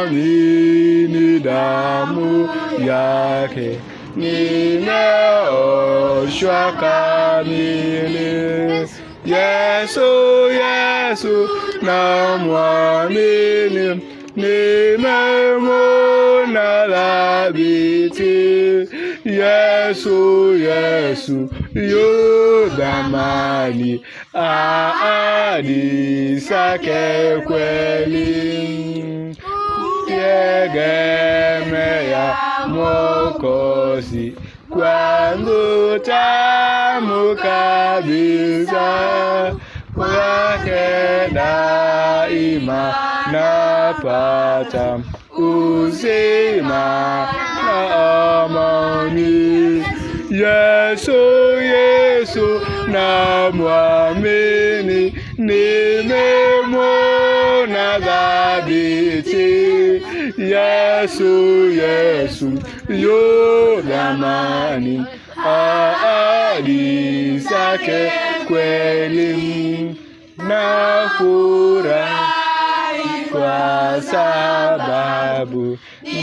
nimeamini damu yake, nimeoshwa kamili. Yesu, Yesu namwamini, nimemwona thabiti. Yesu, Yesu yu thamani, ahadi zake kweli. Tegemea Mwokozi, kwangu tamu kabisa. Kwake daima napata uzima na amani. Yesu, Yesu namwamini, nimemwona thabiti. Yesu, Yesu yu thamani, ahadi zake kweli. Nafurahi kwa sababu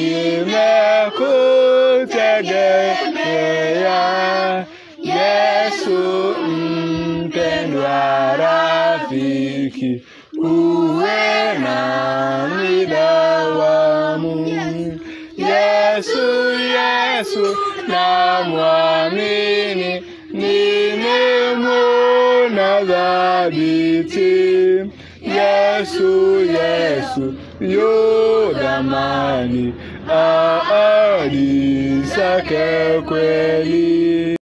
nimekutegemea. Yesu mpendwa rafiki, uwe nami dawamu. Yesu, Yesu namwamini, nimemwona thabiti. Yesu, Yesu yu thamani, ahadi zake kweli.